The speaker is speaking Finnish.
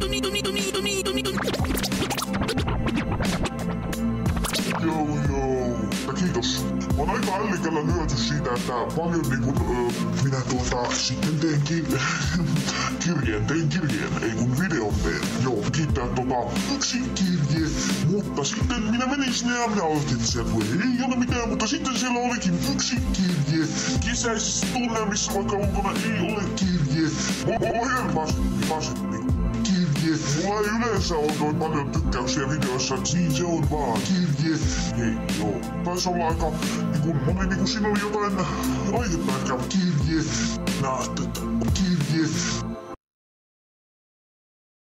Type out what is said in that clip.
Kiitos. Mä oon aika ällikällä lyöty siitä, että paljon minä sitten tein kirjeen, ei kun videon teen. Joo, kiittää yksi kirje, mutta sitten minä menin sinne ja minä aloitin sieltä, ei ole mitään, mutta sitten siellä olikin yksi kirje. Kesäisissä tunnelmissa, vaikka ulkona ei ole kirje. Ohjelmaseppi. Kirje. Mulla ei yleensä ole noin paljon tykkäyksiä videoissa, et siinä se on vaan kirje. Ei, joo. Taisi olla aika, siinä oli jotain aihetta ehkä kirje. Kirje.